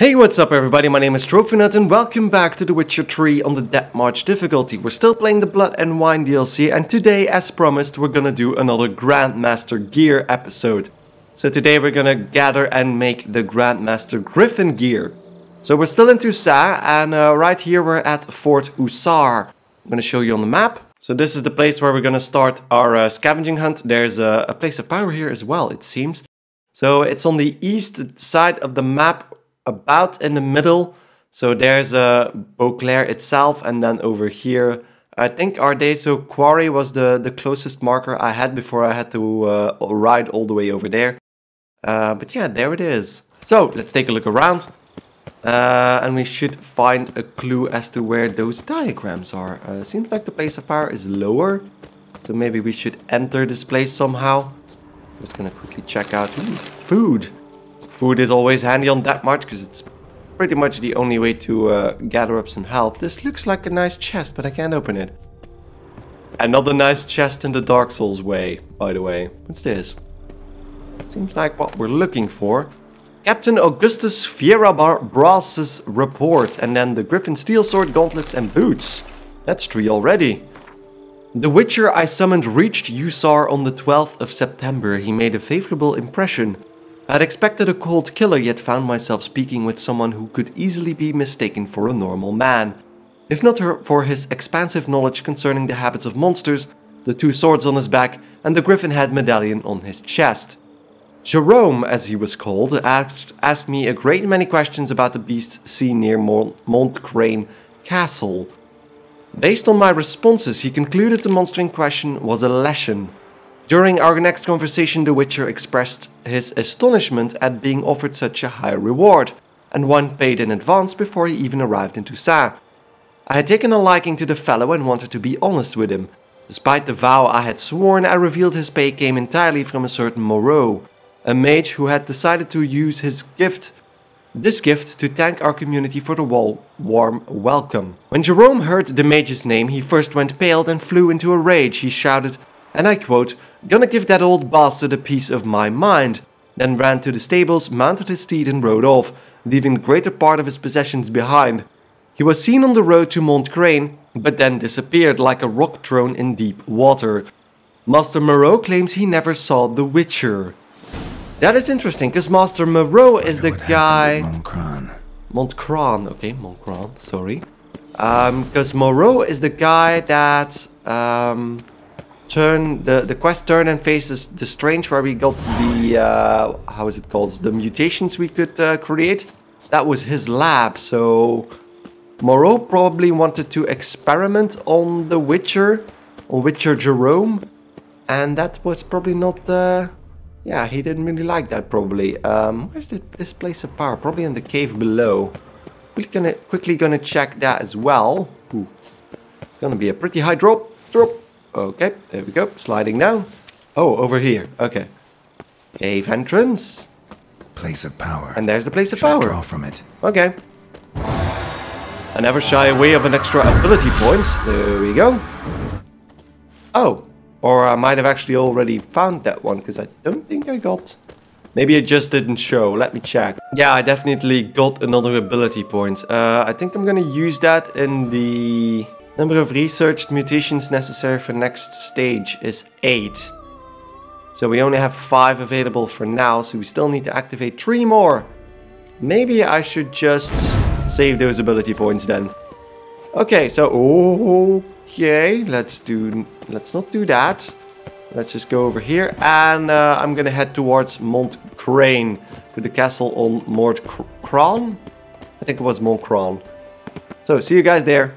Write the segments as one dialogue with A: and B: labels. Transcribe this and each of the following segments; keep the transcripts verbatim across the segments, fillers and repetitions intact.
A: Hey, what's up everybody, my name is TrophyNut and welcome back to The Witcher three on the Death March difficulty. We're still playing the Blood and Wine D L C and today, as promised, we're gonna do another Grandmaster gear episode. So today we're gonna gather and make the Grandmaster Griffin gear. So we're still in Toussaint and uh, right here we're at Fort Hussar. I'm gonna show you on the map. So this is the place where we're gonna start our uh, scavenging hunt. There's a, a place of power here as well, it seems. So it's on the east side of the map, about in the middle. So there's a uh, Beauclair itself, and then over here I think Ardeso Quarry was the the closest marker I had before I had to uh, ride all the way over there. Uh, but yeah, there it is. So let's take a look around uh, and we should find a clue as to where those diagrams are. Uh, seems like the place of power is lower, so maybe we should enter this place somehow. Just gonna quickly check out. Ooh, food. Food is always handy on that march because it's pretty much the only way to uh, gather up some health. This looks like a nice chest, but I can't open it. Another nice chest in the Dark Souls way, by the way. What's this? Seems like what we're looking for. Captain Augustus Fierabras' report, and then the Griffin steel sword, gauntlets, and boots. That's three already. The Witcher I summoned reached Hussar on the twelfth of September. He made a favorable impression. I had expected a cold killer, yet found myself speaking with someone who could easily be mistaken for a normal man. If not for his expansive knowledge concerning the habits of monsters, the two swords on his back, and the griffin head medallion on his chest. Jerome, as he was called, asked, asked me a great many questions about the beasts seen near Mont Montcrain Castle. Based on my responses, he concluded the monster in question was a Leshen. During our next conversation, the Witcher expressed his astonishment at being offered such a high reward, and one paid in advance before he even arrived in Toussaint. I had taken a liking to the fellow and wanted to be honest with him. Despite the vow I had sworn, I revealed his pay came entirely from a certain Moreau, a mage who had decided to use his gift, this gift to thank our community for the warm welcome. When Jerome heard the mage's name, he first went pale, then flew into a rage. He shouted, and I quote, "Gonna give that old bastard a piece of my mind," then ran to the stables, mounted his steed and rode off, leaving the greater part of his possessions behind. He was seen on the road to Montcrain, but then disappeared like a rock thrown in deep water. Master Moreau claims he never saw the Witcher. That is interesting, because Master Moreau is the guy...
B: Montcrain.
A: Montcrain, okay, Montcrain, sorry. Um, because Moreau is the guy that... Um, Turn the the quest turn and faces the strange, where we got the uh, how is it called, the mutations we could uh, create. That was his lab. So Moreau probably wanted to experiment on the Witcher, on Witcher Jerome, and that was probably not. Uh, yeah, he didn't really like that probably. Um, where's the, this place of power? Probably in the cave below. We're gonna quickly gonna check that as well. Ooh. It's gonna be a pretty high drop. Drop. Okay, there we go, sliding down. Oh, over here, okay. Cave entrance.
B: Place of power.
A: And there's the place of
B: Shall I
A: power.
B: Draw from it.
A: Okay. I never shy away of an extra ability point. There we go. Oh, or I might have actually already found that one, because I don't think I got... Maybe it just didn't show, let me check. Yeah, I definitely got another ability point. Uh, I think I'm gonna use that in the... Number of researched mutations necessary for next stage is eight. So we only have five available for now, so we still need to activate three more. Maybe I should just save those ability points then. Okay, so okay, let's do let's not do that. Let's just go over here and uh, I'm gonna head towards Montcrain, to the castle on Montcrain. I think it was Montcrain. So see you guys there.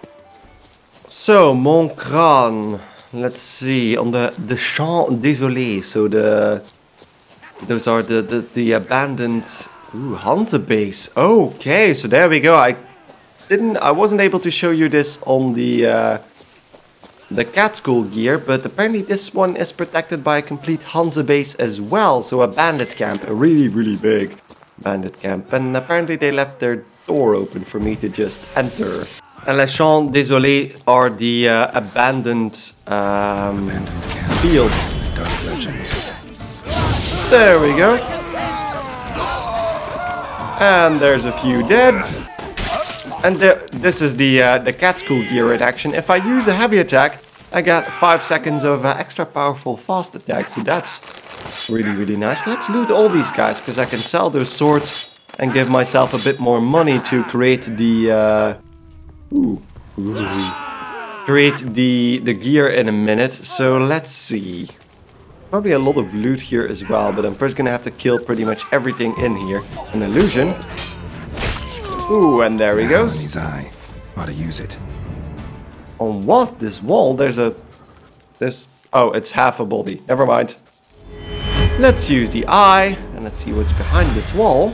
A: So, Montcrain, let's see, on the, the Champs Désolés, so the, those are the, the, the abandoned, ooh, Hansa base. Okay, so there we go. I didn't, I wasn't able to show you this on the, uh, the cat school gear, but apparently this one is protected by a complete Hansa base as well. So a bandit camp, a really, really big bandit camp. And apparently they left their door open for me to just enter. And Les Champs Désolés are the uh, abandoned, um, abandoned fields. There we go. And there's a few dead. And the, this is the uh, the cat school gear in action. If I use a heavy attack, I get five seconds of uh, extra powerful fast attack. So that's really, really nice. Let's loot all these guys, because I can sell those swords and give myself a bit more money to create the... Uh, ooh, ooh, create the, the gear in a minute. So let's see. Probably a lot of loot here as well, but I'm first gonna have to kill pretty much everything in here. An illusion. Ooh, and there he goes.
B: His eye. Ought to use it.
A: On what? This wall? There's a... There's... Oh, it's half a body. Never mind. Let's use the eye, and let's see what's behind this wall.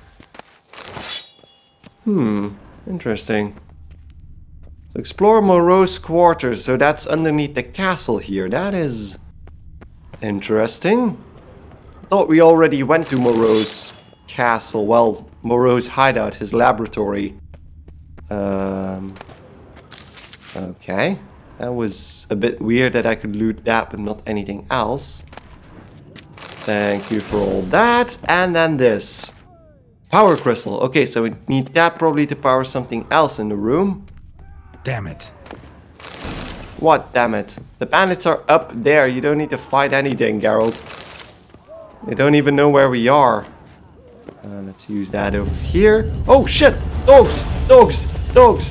A: Hmm, interesting. So explore Moreau's quarters. So that's underneath the castle here. That is... interesting. Thought we already went to Moreau's castle. Well, Moreau's hideout, his laboratory. Um, okay. That was a bit weird that I could loot that, but not anything else. Thank you for all that. And then this. Power crystal. Okay, so we need that probably to power something else in the room.
B: Damn it.
A: What, damn it? The bandits are up there. You don't need to fight anything, Geralt. They don't even know where we are. Uh, let's use that over here. Oh, shit! Dogs! Dogs! Dogs!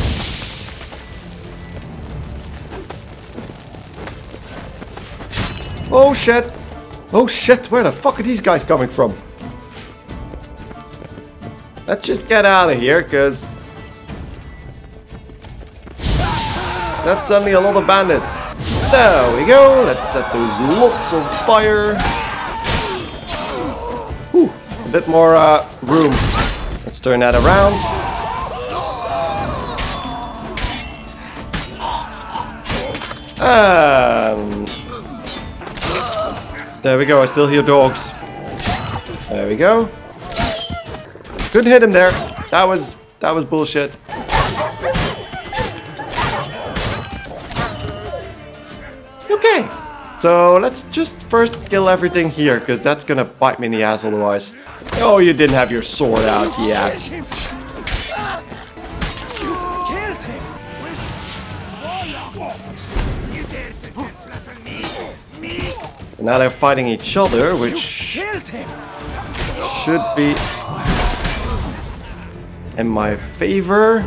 A: Oh, shit! Oh, shit! Where the fuck are these guys coming from? Let's just get out of here, because... that's suddenly a lot of bandits. There we go. Let's set those lots of fire. Whew, a bit more uh, room. Let's turn that around. And there we go. I still hear dogs. There we go. Couldn't hit him there. That was that was bullshit. Okay, so let's just first kill everything here, because that's gonna bite me in the ass otherwise. Oh, you didn't have your sword out yet. And now they're fighting each other, which should be in my favor.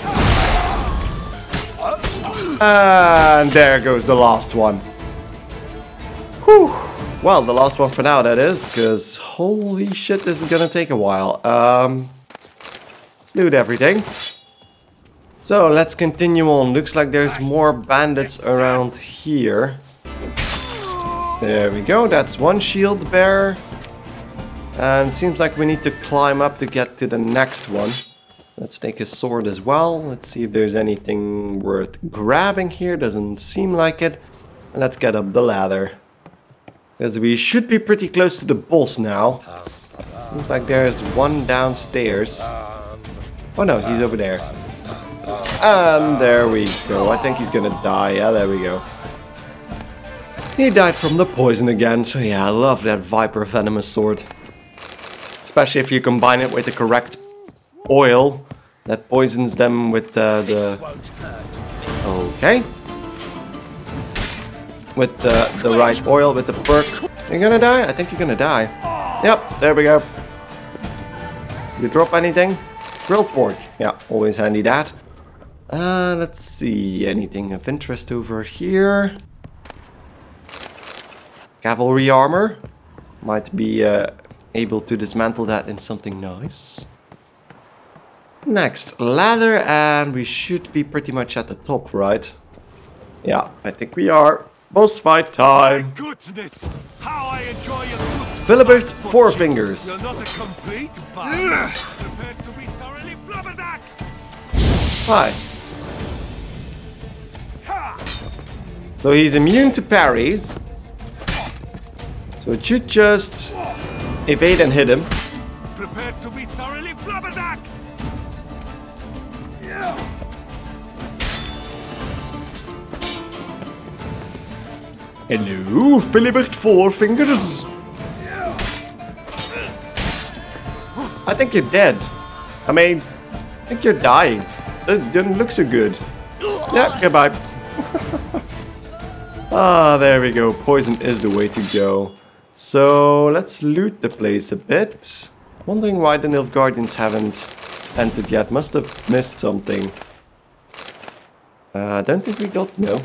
A: And there goes the last one. Whew. Well, the last one for now, that is, because holy shit, this is gonna take a while. Um, let's loot everything. So let's continue on. Looks like there's more bandits around here. There we go. That's one shield bearer. And it seems like we need to climb up to get to the next one. Let's take a sword as well. Let's see if there's anything worth grabbing here. Doesn't seem like it. And let's get up the ladder. Because we should be pretty close to the boss now. Seems like there's one downstairs. Oh no, he's over there. And there we go. I think he's gonna die. Yeah, there we go. He died from the poison again. So yeah, I love that Viper Venomous sword. Especially if you combine it with the correct oil that poisons them with uh, the... Okay. With the, the right oil, with the perk. You're gonna die? I think you're gonna die. Yep, there we go. You drop anything? Grilled pork. Yeah, always handy that. Uh, let's see. Anything of interest over here? Cavalry armor. Might be uh, able to dismantle that in something nice. Next, ladder, and we should be pretty much at the top, right? Yeah, I think we are. Boss fight time.
C: Goodness, how I enjoy your good
A: Philibert Four Fingers.
C: You're not a complete bum. Prepared to be thoroughly flabbergasted.
A: Hi. So he's immune to parries. So it should just evade and hit him.
C: Prepared to be thoroughly flabbergasted.
A: Hello, Philibert Four Fingers. I think you're dead. I mean, I think you're dying. It didn't look so good. Yeah, goodbye. Ah, there we go. Poison is the way to go. So, let's loot the place a bit. Wondering why the Nilfgaardians haven't entered yet. Must have missed something. I uh, don't think we got... no.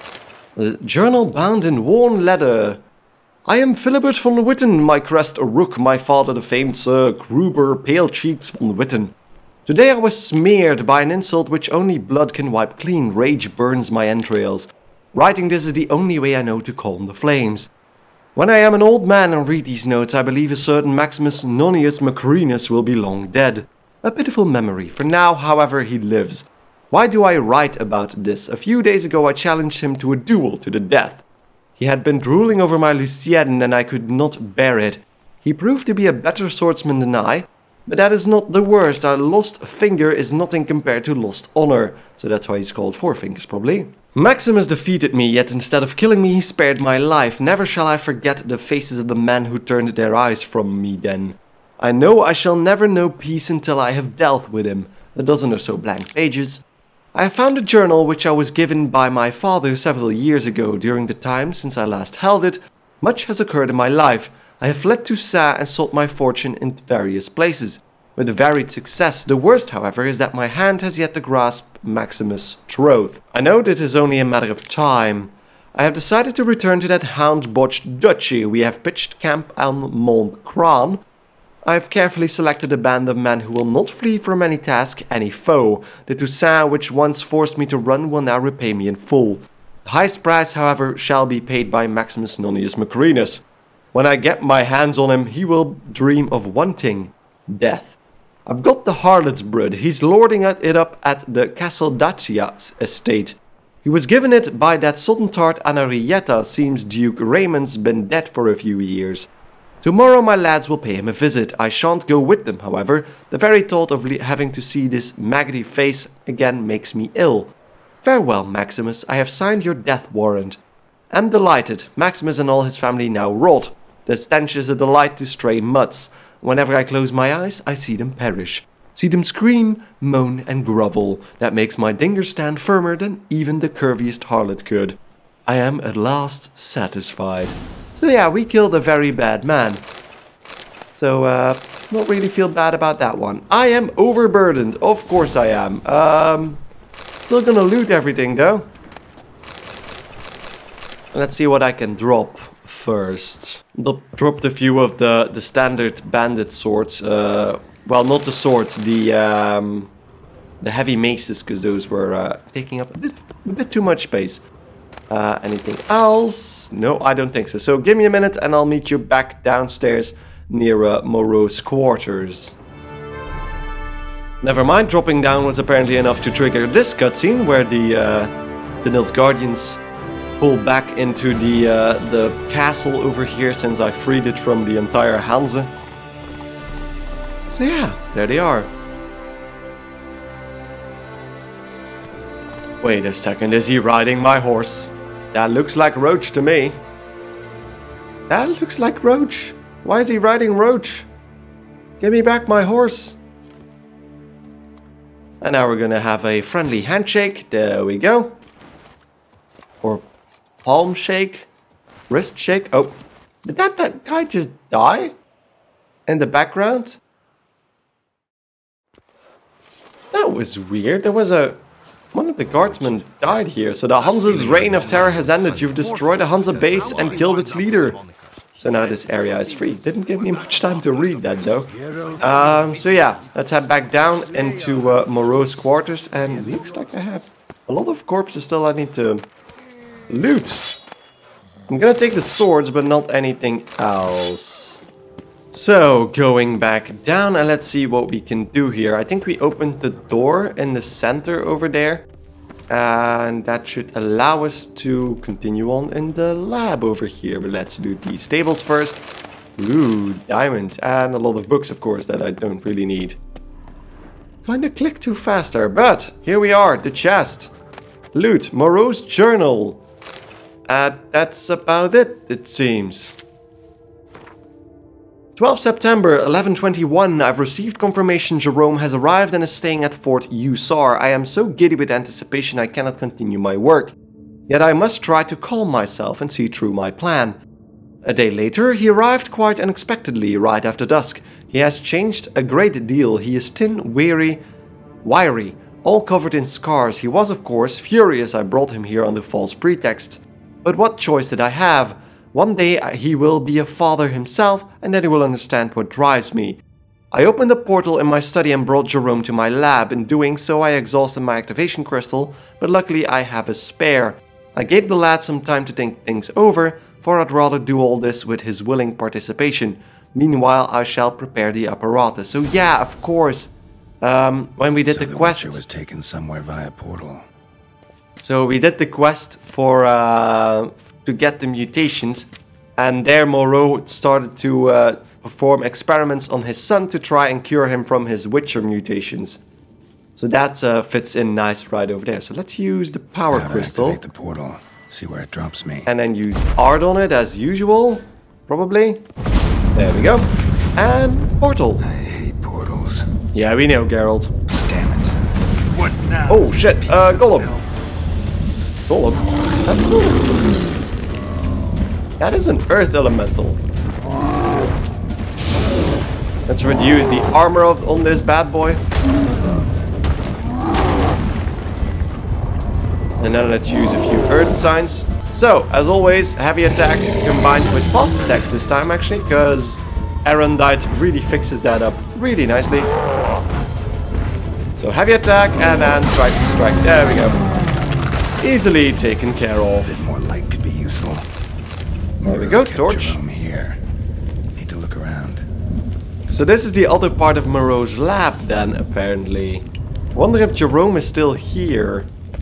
A: A journal bound in worn leather. I am Philibert von Witten, my crest a rook, my father the famed Sir Gruber Pale Cheeks von Witten. Today I was smeared by an insult which only blood can wipe clean. Rage burns my entrails. Writing this is the only way I know to calm the flames. When I am an old man and read these notes, I believe a certain Maximus Nonius Macrinus will be long dead. A pitiful memory. For now, however, he lives. Why do I write about this? A few days ago I challenged him to a duel to the death. He had been drooling over my Lucienne and I could not bear it. He proved to be a better swordsman than I, but that is not the worst. Our lost finger is nothing compared to lost honor. So that's why he's called Four Fingers, probably. Maximus defeated me, yet instead of killing me, he spared my life. Never shall I forget the faces of the men who turned their eyes from me then. I know I shall never know peace until I have dealt with him. A dozen or so blank pages. I have found a journal which I was given by my father several years ago. During the time since I last held it, much has occurred in my life. I have fled to Sa and sought my fortune in various places. With varied success. The worst, however, is that my hand has yet to grasp Maximus' troth. I know that it is only a matter of time. I have decided to return to that hound-botched duchy. We have pitched camp on Mont Cran. I have carefully selected a band of men who will not flee from any task, any foe. The Toussaint which once forced me to run will now repay me in full. The highest price, however, shall be paid by Maximus Nonius Macrinus. When I get my hands on him, he will dream of one thing. Death. I've got the harlot's blood. He's lording it up at the Castle Dacia estate. He was given it by that sodden tart Anarietta. Seems Duke Raymond's been dead for a few years. Tomorrow my lads will pay him a visit. I shan't go with them, however. The very thought of having to see this maggoty face again makes me ill. Farewell, Maximus. I have signed your death warrant. Am delighted. Maximus and all his family now rot. The stench is a delight to stray mutts. Whenever I close my eyes, I see them perish. See them scream, moan and grovel. That makes my dinger stand firmer than even the curviest harlot could. I am at last satisfied. So yeah, we killed a very bad man. So, uh, not really feel bad about that one. I am overburdened. Of course I am. Um, still gonna loot everything though. Let's see what I can drop first. Dropped a few of the, the standard bandit swords. Uh, well, not the swords, the um, the heavy maces, because those were uh, taking up a bit, a bit too much space. Uh, anything else? No, I don't think so. So give me a minute and I'll meet you back downstairs near uh, Moreau's quarters. Never mind, dropping down was apparently enough to trigger this cutscene where the, uh, the Nilfgaardians pull back into the uh, the castle over here since I freed it from the entire Hanse. So yeah, there they are. Wait a second, is he riding my horse? That looks like Roach to me. That looks like Roach. Why is he riding Roach? Give me back my horse. And now we're gonna have a friendly handshake. There we go. Or palm shake, wrist shake. Oh, did that, that guy just die? In the background? That was weird. There was a... One of the guardsmen died here. So the Hanse's reign of terror has ended. You've destroyed the Hanse base and killed its leader. So now this area is free. Didn't give me much time to read that though. Um, so yeah, let's head back down into uh, Moreau's quarters. And it looks like I have a lot of corpses still I need to... loot. I'm gonna take the swords, but not anything else. So, going back down, and let's see what we can do here. I think we opened the door in the center over there. And that should allow us to continue on in the lab over here. But let's do these stables first. Ooh, diamonds. And a lot of books, of course, that I don't really need. Kinda clicked too fast there, but here we are, the chest. Loot, Moreau's journal. Uh, that's about it, it seems. twelfth September, eleven twenty-one. I've received confirmation Jerome has arrived and is staying at Fort Usar. I am so giddy with anticipation I cannot continue my work. Yet I must try to calm myself and see through my plan. A day later, he arrived quite unexpectedly right after dusk. He has changed a great deal. He is thin, weary, wiry, all covered in scars. He was, of course, furious I brought him here under false pretext. But what choice did I have? One day he will be a father himself, and then he will understand what drives me. I opened the portal in my study and brought Jerome to my lab. In doing so, I exhausted my activation crystal, but luckily I have a spare. I gave the lad some time to think things over, for I'd rather do all this with his willing participation. Meanwhile, I shall prepare the apparatus. So yeah, of course, um, when we did
B: so
A: the,
B: the
A: quest...
B: Witcher was taken somewhere via portal.
A: So we did the quest for uh, to get the mutations, and there Moreau started to uh, perform experiments on his son to try and cure him from his Witcher mutations. So that uh, fits in nice right over there. So let's use the power
B: Gotta
A: crystal.
B: activate the portal. See where it drops me.
A: And then use art on it as usual, probably. There we go. And portal.
B: I hate portals.
A: Yeah, we know, Geralt.
B: Damn it.
C: What now?
A: Oh shit, uh, Golem. Golem? That's not... That is an earth elemental. Let's reduce the armor of, on this bad boy. And then let's use a few earth signs. So, as always, heavy attacks combined with fast attacks this time actually, because Erendite really fixes that up really nicely. So heavy attack and then strike, strike. There we go. Easily taken care
B: A
A: of.
B: bit more light could be useful.
A: There we go,
B: Kept
A: torch.
B: Jerome here. Need to look around.
A: So this is the other part of Moreau's lab then, apparently. Wonder if Jerome is still here.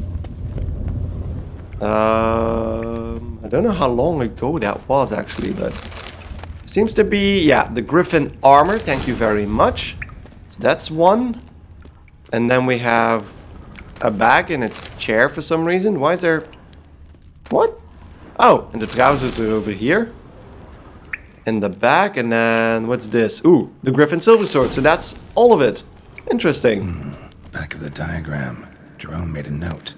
A: Um, I don't know how long ago that was actually, but seems to be, yeah, the Griffin armor. Thank you very much. So that's one. And then we have a bag and a chair for some reason. Why is there... What? Oh, and the trousers are over here. In the back, and then what's this? Ooh, the Griffin silver sword. So that's all of it. Interesting.
B: Mm, back of the diagram. Jerome made a note.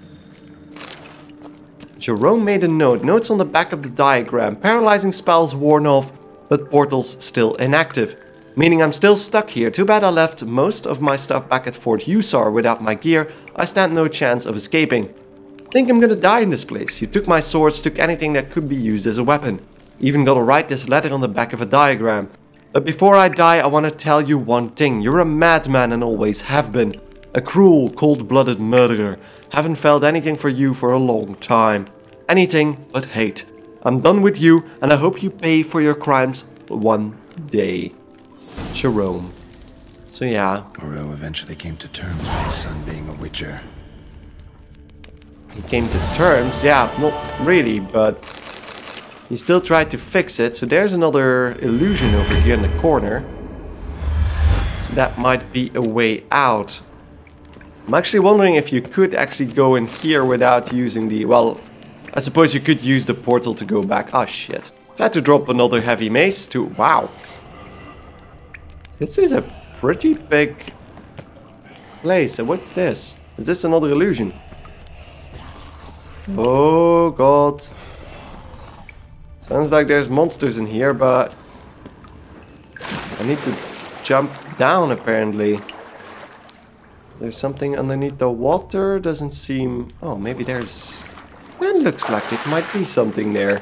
A: Jerome made a note. Notes on the back of the diagram. Paralyzing spells worn off, but portals still inactive. Meaning I'm still stuck here. Too bad I left most of my stuff back at Fort Usar. Without my gear, I stand no chance of escaping. Think I'm gonna die in this place. You took my swords, took anything that could be used as a weapon. Even gotta write this letter on the back of a diagram. But before I die, I wanna tell you one thing. You're a madman and always have been. A cruel, cold-blooded murderer. Haven't felt anything for you for a long time. Anything but hate. I'm done with you, and I hope you pay for your crimes one day. Jerome. So yeah.
B: Moreau eventually came to terms with his son being a Witcher.
A: He came to terms, yeah, not really, but he still tried to fix it. So there's another illusion over here in the corner. So that might be a way out. I'm actually wondering if you could actually go in here without using the... Well, I suppose you could use the portal to go back. Ah, shit. Had to drop another heavy mace too. Wow. This is a pretty big place. And what's this? Is this another illusion? Oh, God. Sounds like there's monsters in here, but... I need to jump down, apparently. There's something underneath the water. Doesn't seem... Oh, maybe there's... Well, it looks like it might be something there.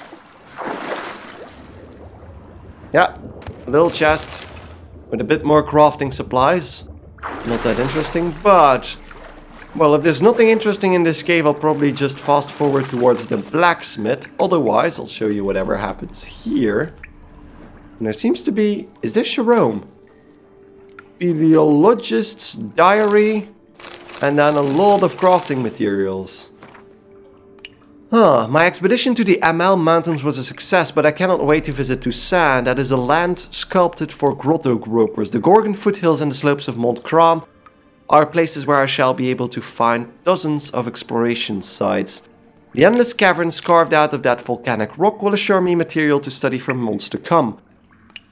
A: Yeah, a little chest with a bit more crafting supplies. Not that interesting, but... Well, if there's nothing interesting in this cave, I'll probably just fast forward towards the blacksmith. Otherwise, I'll show you whatever happens here. And there seems to be... Is this Jerome? Paleologist's diary. And then a lot of crafting materials. Huh, my expedition to the Amel Mountains was a success, but I cannot wait to visit Toussaint. That is a land sculpted for grotto gropers. The Gorgon foothills and the slopes of Mont Cran are places where I shall be able to find dozens of exploration sites. The endless caverns carved out of that volcanic rock will assure me material to study for months to come.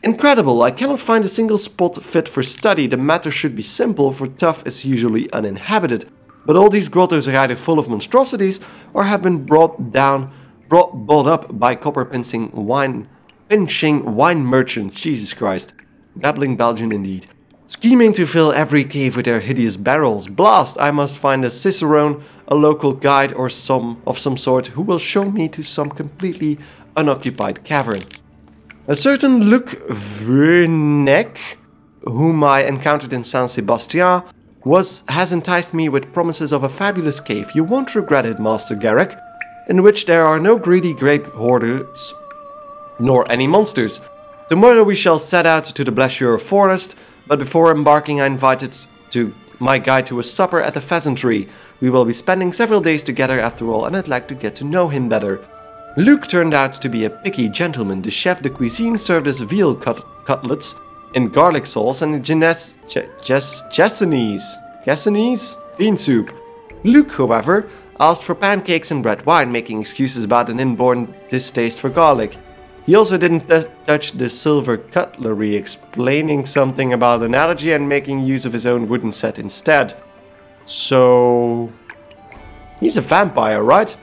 A: Incredible, I cannot find a single spot fit for study. The matter should be simple, for tough is usually uninhabited. But all these grottos are either full of monstrosities or have been brought down, brought, bought up by copper-pinching wine, pinching wine merchants. Jesus Christ. Babbling Belgian indeed. Scheming to fill every cave with their hideous barrels. Blast! I must find a cicerone, a local guide or some of some sort who will show me to some completely unoccupied cavern. A certain Luc Verneck, whom I encountered in Saint Sebastien, was has enticed me with promises of a fabulous cave. You won't regret it, Master Garrick, in which there are no greedy grape hoarders, nor any monsters. Tomorrow we shall set out to the Blessure Forest, but before embarking I invited to my guide to a supper at the Pheasantry. We will be spending several days together after all, and I'd like to get to know him better. Luke turned out to be a picky gentleman. The chef de cuisine served us veal cut cutlets in garlic sauce and Jenes, Je, Jes, Jessanese, Jessanese bean soup. Luke, however, asked for pancakes and red wine, making excuses about an inborn distaste for garlic. He also didn't touch the silver cutlery, explaining something about an allergy and making use of his own wooden set instead. So... he's a vampire, right?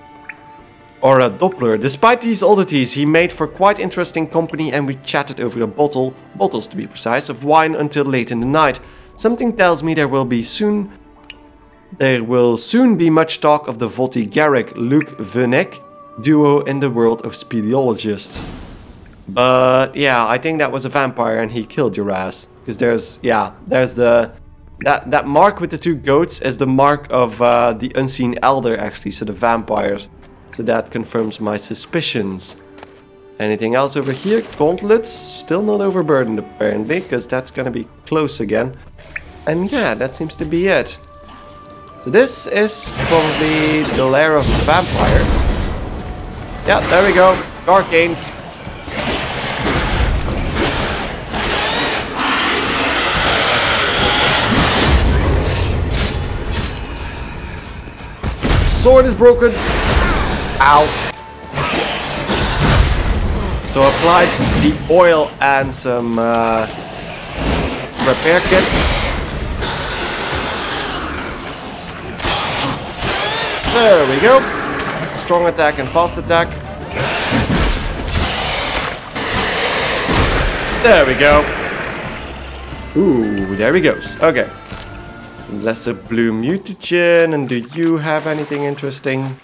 A: Or a Doppler. Despite these oddities, he made for quite interesting company and we chatted over a bottle, bottles to be precise, of wine until late in the night. Something tells me there will be soon... There will soon be much talk of the Votti Garrick-Luc Verneck duo in the world of speleologists. But yeah, I think that was a vampire and he killed your ass. Because there's, yeah, there's the... That, that mark with the two goats is the mark of uh, the Unseen Elder actually, so the vampires. So that confirms my suspicions. Anything else over here? Gauntlets, still not overburdened apparently, because that's gonna be close again. And yeah, that seems to be it. So this is probably the lair of the vampire. Yeah, there we go. Arcanes. Sword is broken. Ow. So applied the oil and some uh, repair kits. There we go. Strong attack and fast attack. There we go. Ooh, there he goes. Okay. Some lesser blue mutagen. And do you have anything interesting?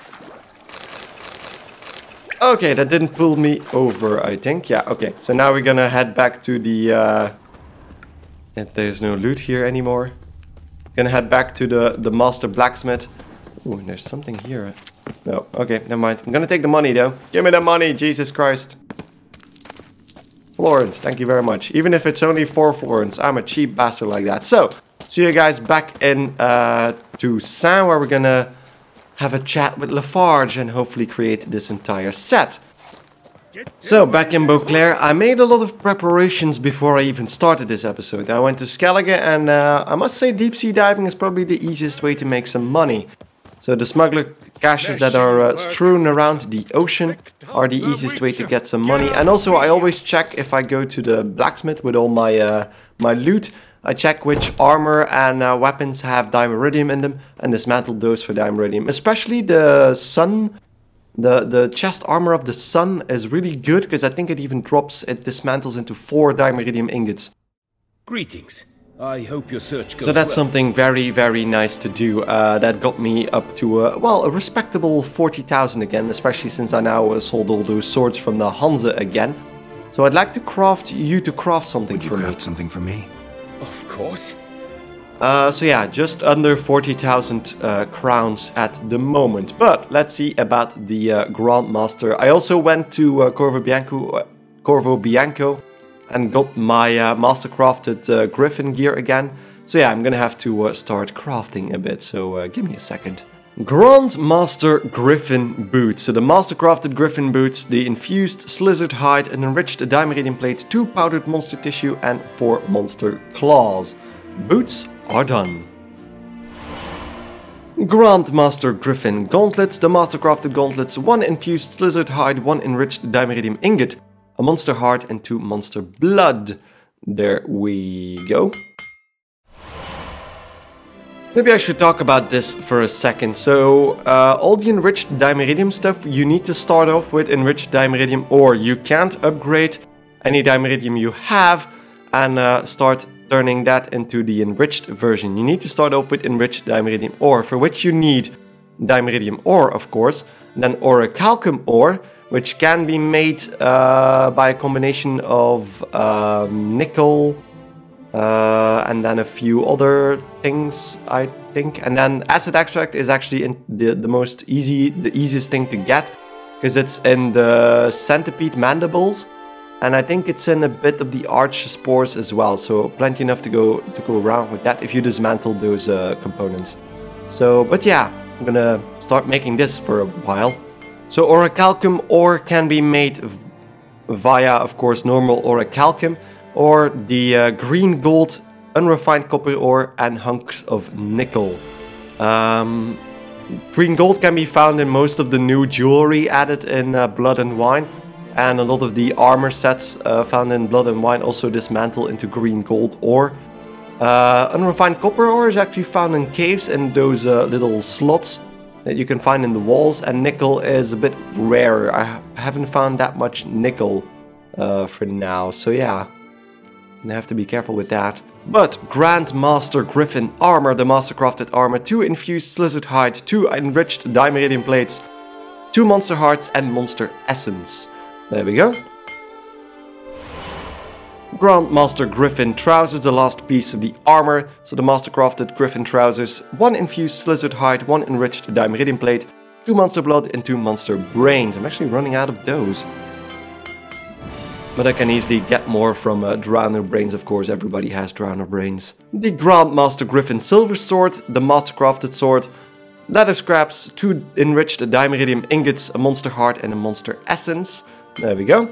A: Okay, that didn't pull me over, I think. Yeah, okay. So now we're gonna head back to the... Uh, if there's no loot here anymore. Gonna head back to the, the master blacksmith. Ooh, there's something here. No, okay, never mind. I'm gonna take the money though. Give me the money, Jesus Christ. Florins, thank you very much. Even if it's only four florins, I'm a cheap bastard like that. So, see you guys back in uh, Toussaint, where we're gonna have a chat with Lafarge and hopefully create this entire set. So, back in Beauclair, I made a lot of preparations before I even started this episode. I went to Skellige and uh, I must say deep sea diving is probably the easiest way to make some money. So the smuggler caches that are uh, strewn around the ocean are the easiest way to get some money. And also I always check if I go to the blacksmith with all my uh, my loot. I check which armor and uh, weapons have dimeridium in them and dismantle those for dimeridium. Especially the sun, the, the chest armor of the sun is really good because I think it even drops, it dismantles into four dimeridium ingots.
C: Greetings. I hope your search goes
A: So that's
C: well.
A: something very, very nice to do. Uh, that got me up to, uh, well, a respectable forty thousand again, especially since I now uh, sold all those swords from the Hanse again. So I'd like to craft you to craft something
B: Would you
A: for
B: craft
A: me.
B: something for me?
C: Of course.
A: Uh, so yeah, just under forty thousand uh, crowns at the moment. But let's see about the uh, Grandmaster. I also went to uh, Corvo Bianco, uh, Corvo Bianco and got my uh, mastercrafted uh, Griffin gear again. So yeah, I'm gonna have to uh, start crafting a bit, so uh, give me a second. Grandmaster Griffin boots. So the mastercrafted Griffin boots, the infused slizzard hide, an enriched dimeridium plate, two powdered monster tissue and four monster claws. Boots are done. Grandmaster Griffin gauntlets, the mastercrafted gauntlets, one infused slizzard hide, one enriched dimeridium ingot. a monster heart, and two monster blood. There we go. Maybe I should talk about this for a second. So, uh, all the enriched Dimeridium stuff, you need to start off with enriched Dimeridium ore. You can't upgrade any Dimeridium you have and uh, start turning that into the enriched version. You need to start off with enriched Dimeridium ore, for which you need Dimeridium ore, of course, then orichalcum ore, which can be made uh, by a combination of um, nickel, Uh, and then a few other things, I think. And then acid extract is actually in the, the most easy, the easiest thing to get, because it's in the centipede mandibles, and I think it's in a bit of the arch spores as well. So plenty enough to go to go around with that if you dismantle those uh, components. So, but yeah, I'm gonna start making this for a while. So orichalcum ore can be made via, of course, normal orichalcum, or the uh, green gold, unrefined copper ore, and hunks of nickel. Um, green gold can be found in most of the new jewelry added in uh, Blood and Wine, and a lot of the armor sets uh, found in Blood and Wine also dismantle into green gold ore. Uh, unrefined copper ore is actually found in caves in those uh, little slots that you can find in the walls, and nickel is a bit rarer. I ha haven't found that much nickel uh, for now, so yeah. I have to be careful with that. But Grandmaster Griffin armor, the mastercrafted armor, two infused lizard hide, two enriched Dimeridium plates, two monster hearts, and monster essence. There we go. Grandmaster Griffin trousers, the last piece of the armor. So the mastercrafted Griffin trousers, one infused lizard hide, one enriched Dimeridium plate, two monster blood, and two monster brains. I'm actually running out of those. But I can easily get more from uh, Drowner Brains, of course, everybody has Drowner Brains. The Grandmaster Griffin Silver Sword, the Mastercrafted Sword, leather scraps, two enriched Dimeridium ingots, a monster heart and a monster essence. There we go.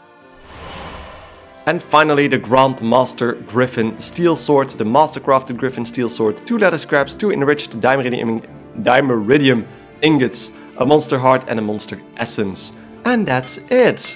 A: And finally the Grandmaster Griffin Steel Sword, the Mastercrafted Griffin Steel Sword, two leather scraps, two enriched Dimeridium, Dimeridium ingots, a monster heart and a monster essence. And that's it.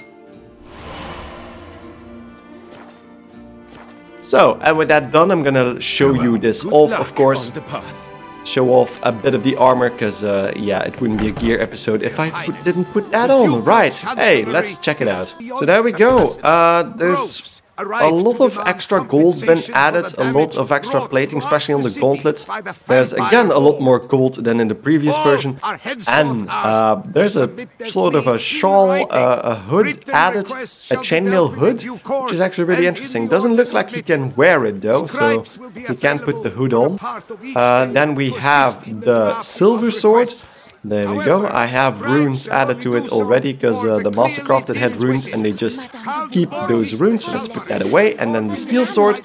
A: So, and with that done, I'm gonna show you this off, of course. Show off a bit of the armor, because, uh, yeah, it wouldn't be a gear episode if I put, didn't put that on. Right, hey, let's check it out. So there we go. Uh, there's a lot of extra gold been added, a lot of extra plating, especially on the gauntlets. There's again a lot more gold than in the previous version, and uh, there's a sort of a shawl, uh, a hood added, a chainmail hood, which is actually really interesting. Doesn't look like you can wear it though, so you can't put the hood on. Uh, then we have the silver sword. There we go. I have runes added to it already, because uh, the Mastercrafted had runes and they just keep those runes. So let's put that away. And then the steel sword.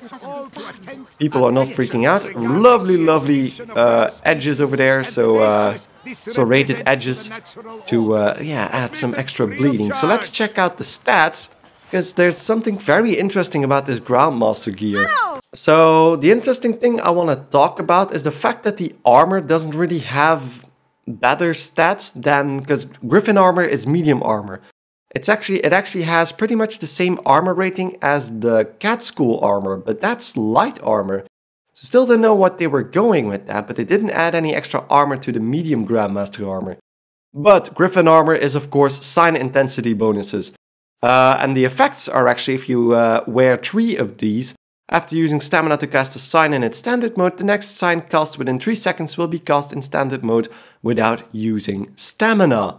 A: People are not freaking out. Lovely, lovely uh, edges over there. So, uh, serrated edges to uh, yeah, add some extra bleeding. So let's check out the stats, because there's something very interesting about this Grandmaster gear. So the interesting thing I want to talk about is the fact that the armor doesn't really have better stats than, because Griffin armor is medium armor. It's actually it actually has pretty much the same armor rating as the Cat School armor, but that's light armor. So still don't know what they were going with that, but they didn't add any extra armor to the medium Grandmaster armor. But Griffin armor is of course sign intensity bonuses. Uh, and the effects are actually, if you uh, wear three of these, after using stamina to cast a sign in its standard mode, the next sign cast within three seconds will be cast in standard mode without using stamina.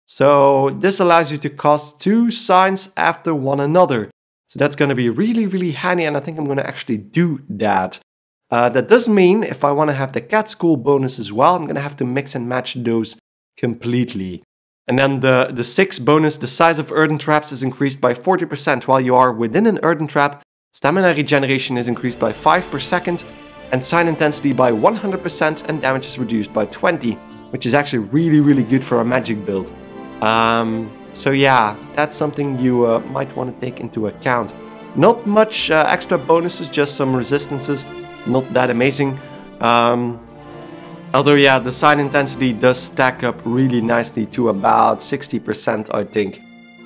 A: So this allows you to cast two signs after one another. So that's going to be really, really handy, and I think I'm going to actually do that. Uh, that does mean if I want to have the Cat School bonus as well, I'm going to have to mix and match those completely. And then the, the sixth bonus, the size of earthen traps is increased by forty percent while you are within an earthen trap. Stamina regeneration is increased by five per second, and sign intensity by one hundred percent, and damage is reduced by twenty, which is actually really, really good for a magic build. Um, so yeah, that's something you uh, might want to take into account. Not much uh, extra bonuses, just some resistances, not that amazing. Um, although yeah, the sign intensity does stack up really nicely to about sixty percent, I think.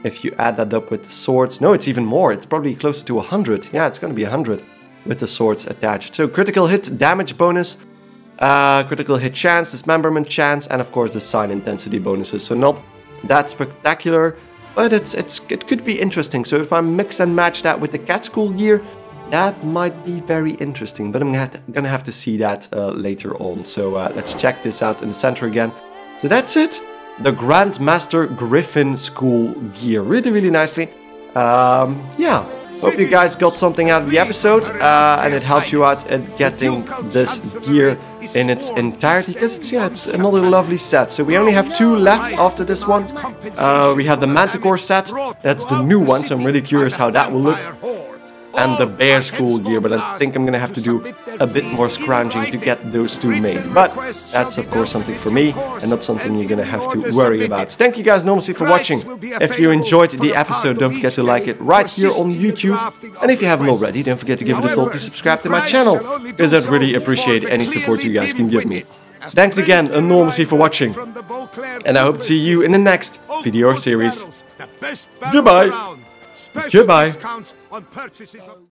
A: If you add that up with the swords, no, it's even more. It's probably closer to one hundred. Yeah, it's going to be one hundred with the swords attached. So critical hit damage bonus, uh, critical hit chance, dismemberment chance, and of course the sign intensity bonuses. So not that spectacular, but it's it's it could be interesting. So if I mix and match that with the cat school gear, that might be very interesting. But I'm gonna have to, gonna have to see that uh, later on. So uh, let's check this out in the center again. So that's it. The Grandmaster Griffin school gear. Really, really nicely. Um, yeah. Hope you guys got something out of the episode uh, and it helped you out at getting this gear in its entirety, because it's, yeah, it's another lovely set. So we only have two left after this one. Uh, we have the Manticore set. That's the new one, so I'm really curious how that will look. And the Bear School gear, but I think I'm gonna have to do a bit more scrounging to get those two made. But that's of course something for me and not something you're gonna have to worry about. So thank you guys enormously for watching. If you enjoyed the episode, don't forget to like it right here on YouTube. And if you haven't already, don't forget to give it a thought to subscribe to my channel, because I'd really appreciate any support you guys can give me. Thanks again enormously for watching, and I hope to see you in the next video or series. Goodbye. Goodbye.